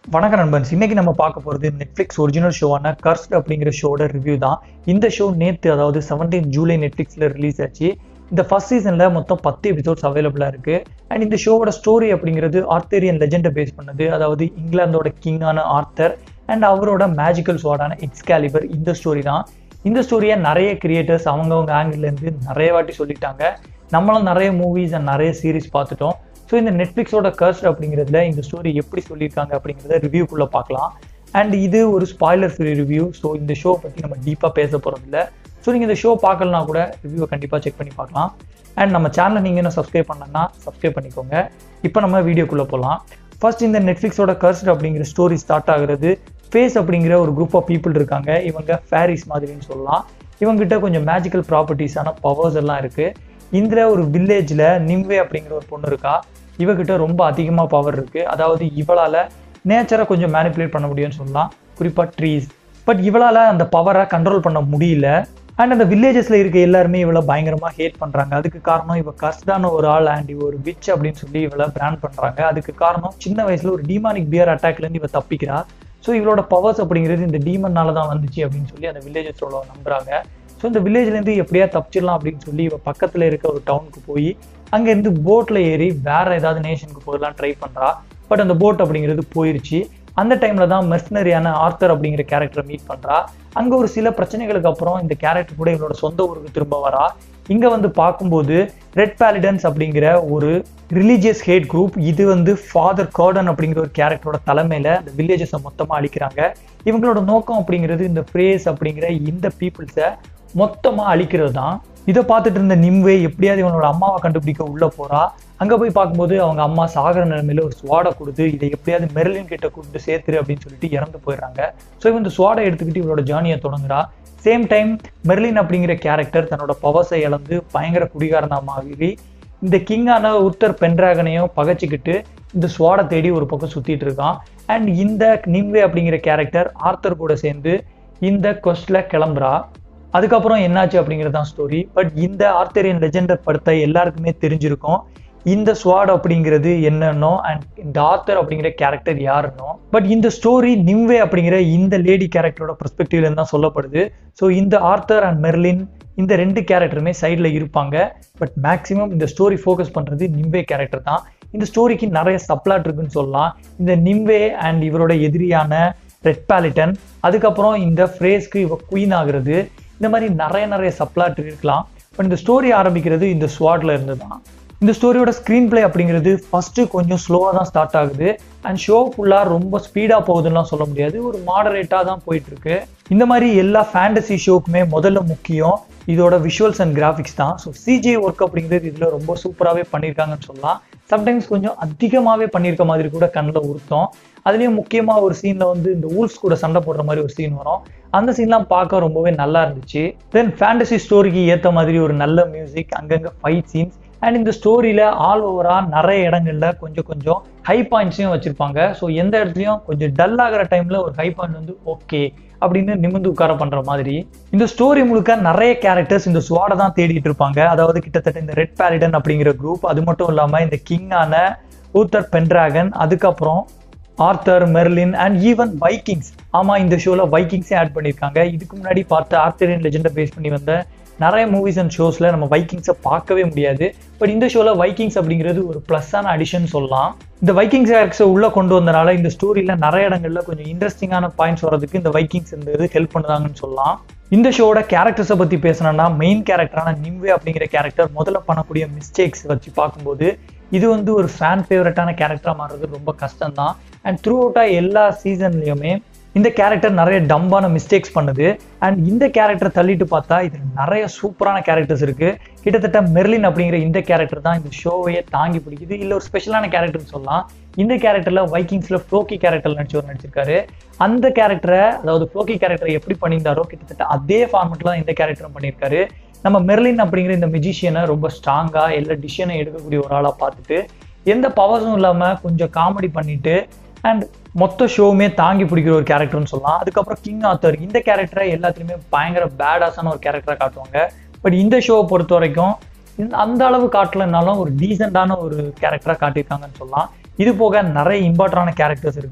வணக்கம் நண்பன்ஸ். இன்னைக்கு நம்ம பார்க்க போகிறது நெட்ஃப்ளிக்ஸ் ஒரிஜினல் ஷோவான கர்ஸ்ட் அப்படிங்கிற ஷோட ரிவ்யூ தான். இந்த ஷோ நேற்று, அதாவது 17 ஜூலை நெட்ஃப்ளிக்ஸில் ரிலீஸ் ஆச்சு. இந்த ஃபர்ஸ்ட் சீசனில் மொத்தம் 10 எபிசோட்ஸ் அவைலபிளாக இருக்குது. அண்ட் இந்த ஷோவோட ஸ்டோரி அப்படிங்கிறது ஆர்த்தேரியன் லெஜெண்டை பேஸ் பண்ணது. அதாவது இங்கிலாந்தோட கிங்கான ஆர்த்தர் அண்ட் அவரோட மேஜிக்கல் ஸ்வார்டான எக்ஸ்காலிபர். இந்த ஸ்டோரி தான். இந்த ஸ்டோரியை நிறைய கிரியேட்டர்ஸ் அவங்கவுங்க ஆங்கிள்லேருந்து நிறைய வாட்டி சொல்லிட்டாங்க. நம்மளும் நிறைய மூவிஸ் அண்ட் நிறைய சீரீஸ் பார்த்துட்டோம். ஸோ இந்த நெட்ஃப்ளிக்ஸோட கர்ஸ்ட் அப்படிங்கிறதுல இந்த ஸ்டோரி எப்படி சொல்லியிருக்காங்க அப்படிங்கிறத ரிவ்யூக்குள்ளே பார்க்கலாம். அண்ட் இது ஒரு ஸ்பாய்லர் ஃப்ரீ ரிவ்யூ. ஸோ இந்த ஷோ பற்றி நம்ம டீப்பாக பேச போகிறதில்ல. ஸோ நீங்கள் இந்த ஷோ பார்க்கலனா கூட ரிவ்யூவை கண்டிப்பாக செக் பண்ணி பார்க்கலாம். அண்ட் நம்ம சேனலை நீங்கள் இன்னும் சப்ஸ்கிரைப் பண்ணலன்னா சப்ஸ்கிரைப் பண்ணிக்கோங்க. இப்போ நம்ம வீடியோக்குள்ளே போகலாம். ஃபர்ஸ்ட் இந்த நெட்ஃப்ளிக்ஸோட கர்ஸ்ட் அப்படிங்கிற ஸ்டோரி ஸ்டார்ட் ஆகுறது, ஃபேஸ் அப்படிங்கிற ஒரு குரூப் ஆஃப் பீப்புள் இருக்காங்க. இவங்க ஃபேரிஸ் மாதிரின்னு சொல்லலாம். இவங்ககிட்ட கொஞ்சம் மேஜிக்கல் ப்ராப்பர்ட்டிஸான பவர்ஸ் எல்லாம் இருக்குது. இந்த ஒரு வில்லேஜில் நிம்வே அப்படிங்கிற ஒரு பொண்ணு இருக்கா. இவகிட்ட ரொம்ப அதிகமாக பவர் இருக்குது. அதாவது இவளால் நேச்சரை கொஞ்சம் மேனிப்புலேட் பண்ண முடியும்னு சொல்லலாம், குறிப்பாக ட்ரீஸ். பட் இவளால் அந்த பவரை கண்ட்ரோல் பண்ண முடியல. அண்ட் அந்த வில்லேஜஸில் இருக்க எல்லாருமே இவளை பயங்கரமாக ஹேட் பண்ணுறாங்க. அதுக்கு காரணம் இவள் கர்ஸ்டான ஒரு ஆள் அண்ட் இவ ஒரு விச் அப்படின்னு சொல்லி இவளை பிராண்ட் பண்ணுறாங்க. அதுக்கு காரணம் சின்ன வயசில் ஒரு டீமானிக் பியர் அட்டாக்லேருந்து இவள் தப்பிக்கிறா. ஸோ இவளோட பவர்ஸ் அப்படிங்கிறது இந்த டீமன்னால தான் வந்துச்சு அப்படின்னு சொல்லி அந்த வில்லேஜஸோட நம்புறாங்க. ஸோ இந்த வில்லேஜ்லேருந்து எப்படியா தப்பிச்சிடலாம் அப்படின்னு சொல்லி இவள் பக்கத்தில் இருக்க ஒரு டவுனுக்கு போய் அங்கேருந்து போட்டில் ஏறி வேற ஏதாவது நேஷனுக்கு போகலாம் ட்ரை பண்ணுறா. பட் அந்த போட் அப்படிங்கிறது போயிருச்சு. அந்த டைமில் தான் மெர்சனரியான ஆர்த்தர் அப்படிங்கிற கேரக்டரை மீட் பண்ணுறா. அங்கே ஒரு சில பிரச்சனைகளுக்கு அப்புறம் இந்த கேரக்டர் கூட இவளோட சொந்த ஊருக்கு திரும்ப வரா. இங்கே வந்து பார்க்கும்போது ரெட் பேலிடன்ஸ் அப்படிங்கிற ஒரு ரிலீஜியஸ் ஹேட் குரூப், இது வந்து ஃபாதர் கார்டன் அப்படிங்கிற ஒரு கேரக்டரோட தலைமையில் இந்த வில்லேஜஸை மொத்தமாக அழிக்கிறாங்க. இவங்களோட நோக்கம் அப்படிங்கிறது இந்த ஃப்ரேஸ் அப்படிங்கிற இந்த பீப்புள்ஸை மொத்தமாக அழிக்கிறது தான். இதை பார்த்துட்டு இருந்த நிம்வே எப்படியாவது இவனோட அம்மாவை கண்டுபிடிக்க உள்ளே போகிறா. அங்கே போய் பார்க்கும்போது அவங்க அம்மா சாகர நிலைமையில ஒரு ஸ்வாடை கொடுத்து இதை எப்படியாவது மெர்லின் கிட்ட கூப்பிட்டு சேர்த்துரு அப்படின்னு சொல்லிட்டு இறந்து போயிடுறாங்க. ஸோ இவன் இந்த ஸ்வாடை எடுத்துக்கிட்டு இவளோட ஜேர்னியை தொடங்குறா. சேம் டைம் மெர்லின் அப்படிங்கிற கேரக்டர் தன்னோட பவர்ஸை இழந்து பயங்கர குடிகாரனாகி இந்த கிங்கான உத்தர் பென்ட்ராகனையும் பகைச்சிக்கிட்டு இந்த ஸ்வாடை தேடி ஒரு பக்கம் சுற்றிட்டு இருக்கான். அண்ட் இந்த நிம்வே அப்படிங்கிற கேரக்டர் ஆர்த்தர் கூட சேர்ந்து இந்த கொஸ்ட்ல கிளம்புறா. அதுக்கப்புறம் என்னாச்சு அப்படிங்கிறது தான் ஸ்டோரி. பட் இந்த ஆர்த்தேரியன் லெஜெண்டை படுத்த எல்லாருக்குமே தெரிஞ்சிருக்கும் இந்த ஸ்வாட் அப்படிங்கிறது என்னன்னோ அண்ட் இந்த ஆர்த்தர் அப்படிங்கிற கேரக்டர் யாருன்னோ. பட் இந்த ஸ்டோரி நிம்வே அப்படிங்கிற இந்த லேடி கேரக்டரோட பெர்ஸ்பெக்டிவ்லேருந்து தான் சொல்லப்படுது. ஸோ இந்த ஆர்த்தர் அண்ட் மெர்லின் இந்த ரெண்டு கேரக்டருமே சைடில் இருப்பாங்க. பட் மேக்ஸிமம் இந்த ஸ்டோரி ஃபோக்கஸ் பண்ணுறது நிம்வே கேரக்டர் தான். இந்த ஸ்டோரிக்கு நிறைய சப்ளாட் இருக்குன்னு சொல்லலாம். இந்த நிம்வே அண்ட் இவரோட எதிரியான ரெட் பேலிடன், அதுக்கப்புறம் இந்த ஃப்ரேஸ்க்கு இவ குயின் ஆகுறது, இந்த மாதிரி நிறைய சப்ளாட் இருக்கலாம். பட் இந்த ஸ்டோரி ஆரம்பிக்கிறது இந்த ஸ்வாட்ல இருந்து தான். இந்த ஸ்டோரியோட ஸ்க்ரீன் பிளே அப்படிங்கிறது ஃபர்ஸ்ட் கொஞ்சம் ஸ்லோவாக தான் ஸ்டார்ட் ஆகுது. அண்ட் ஷோ ஃபுல்லாக ரொம்ப ஸ்பீடாக போகுதுன்னெலாம் சொல்ல முடியாது, ஒரு மாடரேட்டாக தான் போயிட்டு இருக்கு. இந்த மாதிரி எல்லா ஃபேண்டசி ஷோக்குமே முதல்ல முக்கியம் இதோட விஷுவல்ஸ் அண்ட் கிராஃபிக்ஸ் தான். ஸோ சிஜி ஒர்க் அப்படிங்கிறது இதில் ரொம்ப சூப்பராகவே பண்ணியிருக்காங்கன்னு சொல்லலாம். சம்டைம்ஸ் கொஞ்சம் அதிகமாகவே பண்ணியிருக்க மாதிரி கூட கண்ணில் உறுத்தம். அதுலேயும் முக்கியமாக ஒரு சீனில் வந்து இந்த ஊல்ஸ் கூட சண்டை போடுற மாதிரி ஒரு சீன் வரும். அந்த சீன்லாம் பார்க்க ரொம்பவே நல்லா இருந்துச்சு. தென் ஃபேண்டசி ஸ்டோரிக்கு ஏற்ற மாதிரி ஒரு நல்ல மியூசிக், அங்கங்கே ஃபைட் சீன்ஸ். அண்ட் இந்த ஸ்டோரியில் ஆல் ஓவராக நிறைய இடங்களில் கொஞ்சம் ஹை பாயிண்ட்ஸையும் வச்சுருப்பாங்க. ஸோ எந்த இடத்துலையும் கொஞ்சம் டல் ஆகிற டைமில் ஒரு ஹை பாயிண்ட் வந்து ஓகே அப்படின்னு நிமிர்ந்து உட்கார பண்ணுற மாதிரி. இந்த ஸ்டோரி முழுக்க நிறைய கேரக்டர்ஸ் இந்த ஸ்வாடை தான் தேடிட்டு இருப்பாங்க. அதாவது கிட்டத்தட்ட இந்த ரெட் பேலிடன் அப்படிங்கிற குரூப், அது மட்டும் இல்லாமல் இந்த கிங்கான ஊத்தர் பென்ட்ராகன், அதுக்கப்புறம் Arthur, Merlin and even Vikings. ஆமாம், இந்த ஷோவில் வைக்கிங்ஸே ஆட் பண்ணியிருக்காங்க. இதுக்கு முன்னாடி பார்த்த ஆர்த்தேரியன் லெஜெண்டை பேஸ் பண்ணி வந்த நிறைய மூவிஸ் அண்ட் ஷோஸில் நம்ம வைக்கிங்ஸை பார்க்கவே முடியாது. பட் இந்த ஷோவில் வைக்கிங்ஸ் அப்படிங்கிறது ஒரு ப்ளஸ்ஸான அடிஷன் சொல்லலாம். இந்த வைக்கிங்ஸ் கேரக்டர்ஸை உள்ளே கொண்டு வந்தனால இந்த ஸ்டோரியில் நிறைய இடங்களில் கொஞ்சம் இன்ட்ரெஸ்டிங்கான பாயிண்ட்ஸ் வரதுக்கு இந்த வைக்கிங்ஸ் ஹெல்ப் பண்ணுதாங்கன்னு சொல்லலாம். இந்த ஷோட கேரக்டர்ஸை பற்றி பேசணும்னா மெயின் கேரக்டரான நிம்வே அப்படிங்கிற கேரக்டர் முதல்ல பண்ணக்கூடிய மிஸ்டேக்ஸ் வச்சு பார்க்கும்போது இது வந்து ஒரு ஃபேன் ஃபேவரட்டான கேரக்டராக மாறுறது ரொம்ப கஷ்டம் தான். அண்ட் த்ரூ அவுட்டாக எல்லா சீசன்லையுமே இந்த கேரக்டர் நிறைய டம்பான மிஸ்டேக்ஸ் பண்ணுது. அண்ட் இந்த கேரக்டரை தள்ளிட்டு பார்த்தா இதில் நிறைய சூப்பரான கேரக்டர்ஸ் இருக்குது. கிட்டத்தட்ட மெர்லின் அப்படிங்கிற இந்த கேரக்டர் தான் இந்த ஷோவையே தாங்கி பிடிக்குது. இல்லை ஒரு ஸ்பெஷலான கேரக்டர்னு சொல்லலாம். இந்த கேரக்டரில் வைக்கிங்ஸில் ஃப்ளோக்கி கேரக்டர் நடிச்சிருக்காரு. அந்த கேரக்டரை, அதாவது ஃப்ளோக்கி கேரக்டரை எப்படி பண்ணியிருந்தாரோ கிட்டத்தட்ட அதே ஃபார்மெட்டில் தான் இந்த கேரக்டரும் பண்ணியிருக்காரு. நம்ம மெர்லின் அப்படிங்கிற இந்த மெஜிஷியனை ரொம்ப ஸ்ட்ராங்காக எல்லா டிசிஷனை எடுக்கக்கூடிய ஒரு ஆளாக பார்த்துட்டு எந்த பவர்ஸும் இல்லாமல் கொஞ்சம் காமெடி பண்ணிட்டு அண்ட் மொத்த ஷோவுமே தாங்கி பிடிக்கிற ஒரு கேரக்டர்னு சொல்லலாம். அதுக்கப்புறம் கிங் ஆர்த்தர், இந்த கேரக்டரை எல்லாத்துலேயுமே பயங்கர பேடாஸான ஒரு கேரக்டராக காட்டுவாங்க. பட் இந்த ஷோவை பொறுத்த வரைக்கும் அந்த அளவு காட்டலைன்னாலும் ஒரு டீசெண்டான ஒரு கேரக்டராக காட்டியிருக்காங்கன்னு சொல்லலாம். இது போக நிறைய இம்பார்ட்டன்டான கேரக்டர்ஸ் இருக்குது.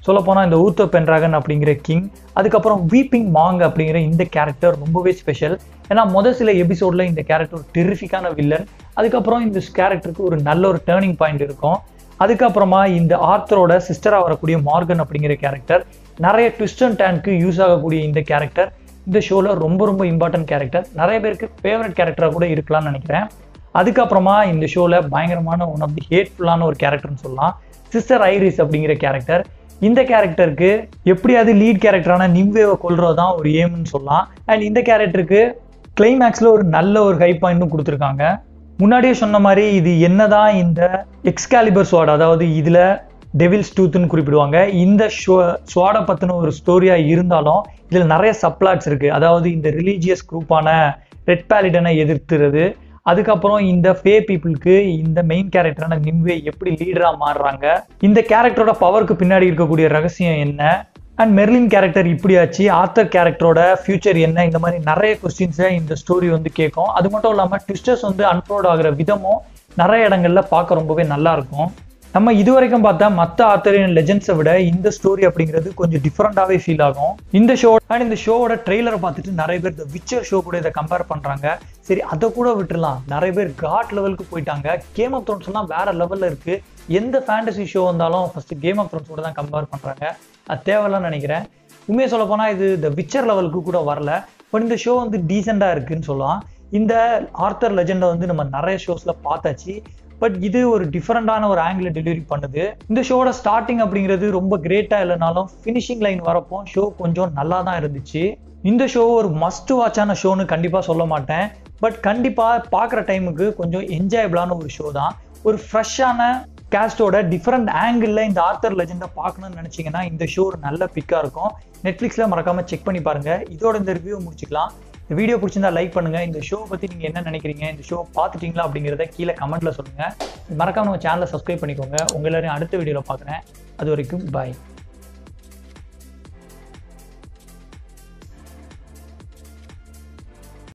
சொல்லப்போனால் இந்த ஊத்தோ பென்ராகன் அப்படிங்கிற கிங், அதுக்கப்புறம் வீப்பிங் மாங் அப்படிங்கிற இந்த கேரக்டர் ரொம்பவே ஸ்பெஷல். ஏன்னா சில எபிசோடில் இந்த கேரக்டர் ஒரு டெரிஃபிக்கான வில்லன், அதுக்கப்புறம் இந்த கேரக்டருக்கு ஒரு நல்ல ஒரு டேர்னிங் பாயிண்ட் இருக்கும். அதுக்கப்புறமா இந்த ஆர்த்தரோட சிஸ்டராக வரக்கூடிய மார்கன் அப்படிங்கிற கேரக்டர், நிறைய ட்விஸ்ட் அண்ட் டர்னுக்கு யூஸ் ஆகக்கூடிய இந்த கேரக்டர் இந்த ஷோவில் ரொம்ப ரொம்ப இம்பார்ட்டன்ட் கேரக்டர், நிறைய பேருக்கு ஃபேவரட் கேரக்டராக கூட இருக்கலாம்னு நினைக்கிறேன். அதுக்கப்புறமா இந்த ஷோவில் பயங்கரமான ஒன் ஆஃப் தி ஹேட்ஃபுல்லான ஒரு கேரக்டர்னு சொல்லலாம், சிஸ்டர் ஐரிஸ் அப்படிங்கிற கேரக்டர். இந்த கேரக்டருக்கு எப்படியாவது லீட் கேரக்டரான நிம்வேவை கொல்றது தான் ஒரு ஏம்னு சொல்லலாம். அண்ட் இந்த கேரக்டருக்கு கிளைமேக்ஸில் ஒரு நல்ல ஒரு ஹை பாயிண்ட்டும் கொடுத்துருக்காங்க. முன்னாடியே சொன்ன மாதிரி இது என்னதான் இந்த எக்ஸ்காலிபர் ஸ்வாட், அதாவது இதில் டெவில்ஸ் டூத்னு குறிப்பிடுவாங்க, இந்த ஸ்வாடை பற்றின ஒரு ஸ்டோரியாக இருந்தாலும் இதில் நிறைய சப்ளாட்ஸ் இருக்குது. அதாவது இந்த ரிலீஜியஸ் குரூப்பான ரெட் பாலிடனை எதிர்த்துறது, அதுக்கப்புறம் இந்த ஃபே பீப்புளுக்கு இந்த மெயின் கேரக்டரான நிம்வே எப்படி லீடராக மாறுறாங்க, இந்த கேரக்டரோட பவருக்கு பின்னாடி இருக்கக்கூடிய ரகசியம் என்ன, அண்ட் மெர்லின் கேரக்டர் இப்படியாச்சு, ஆர்த்தர் கேரக்டரோட ஃபியூச்சர் என்ன, இந்த மாதிரி நிறைய கொஸ்டின்ஸை இந்த ஸ்டோரி கேட்கும். அது மட்டும் இல்லாமல் ட்விஸ்டர்ஸ் அன்ஃபோல்ட் ஆகிற விதமும் நிறைய இடங்கள்ல பார்க்க ரொம்பவே நல்லா இருக்கும். நம்ம இதுவரைக்கும் பார்த்தா மற்ற ஆர்த்தரியன் லெஜெண்ட்ஸை விட இந்த ஸ்டோரி அப்படிங்கிறது கொஞ்சம் டிஃப்ரெண்டாகவே ஃபீல் ஆகும். இந்த ஷோவோட ட்ரெய்லரை பார்த்துட்டு நிறைய பேர் இந்த விச்சர் ஷோ கூட இதை கம்பேர் பண்ணுறாங்க. சரி, அதை கூட விட்டுடலாம், நிறைய பேர் காட் லெவலுக்கு போயிட்டாங்க. கேம் ஆஃப் த்ரோன்ஸ்லாம் வேற லெவலில் இருக்குது. எந்த ஃபேண்டசி ஷோ வந்தாலும் ஃபர்ஸ்ட் கேம் ஆஃப் த்ரோன்ஸோட தான் கம்பேர் பண்ணுறாங்க. அது தேவையில்லைன்னு நினைக்கிறேன். உண்மையை சொல்ல போனால் இது இந்த விச்சர் லெவலுக்கு கூட வரல. பட் இந்த ஷோ டீசெண்டாக இருக்குன்னு சொல்லலாம். இந்த ஆர்த்தர் லெஜெண்டை நம்ம நிறைய ஷோஸில் பார்த்தாச்சு. பட் இது ஒரு டிஃப்ரெண்டான ஒரு ஆங்கிள் டெலிவரி பண்ணுது. இந்த ஷோட ஸ்டார்டிங் அப்படிங்கிறது ரொம்ப கிரேட்டா இல்லைனாலும் ஃபினிஷிங் லைன் வரப்போ ஷோ கொஞ்சம் நல்லா தான் இருந்துச்சு. இந்த ஷோ ஒரு மஸ்ட் வாட்சான ஷோன்னு கண்டிப்பாக சொல்ல மாட்டேன். பட் கண்டிப்பாக பார்க்குற டைமுக்கு கொஞ்சம் என்ஜாயபிளான ஒரு ஷோ தான். ஒரு ஃப்ரெஷ்ஷான கேஸ்டோட டிஃப்ரெண்ட் ஆங்கிளில் இந்த ஆர்த்தர் லெஜெண்டை பார்க்கணும்னு நினச்சிங்கன்னா இந்த ஷோ ஒரு நல்ல பிக்காக இருக்கும். நெட்ஃப்ளிக்ஸில் மறக்காமல் செக் பண்ணி பாருங்கள். இதோட இந்த ரிவ்யூ முடிச்சுக்கலாம். இந்த வீடியோ பிடிச்சிருந்தா லைக் பண்ணுங்க. இந்த ஷோ பற்றி நீங்கள் என்ன நினைக்கிறீங்க, இந்த ஷோ பார்த்துட்டீங்களா அப்படிங்கிறத கீழே கமெண்ட்ல சொல்லுங்கள். மறக்காம நம்ம சேனலை சப்ஸ்கிரைப் பண்ணிக்கோங்க. உங்க எல்லாரையும் அடுத்த வீடியோவில் பார்க்குறேன். அது வரைக்கும் பாய்.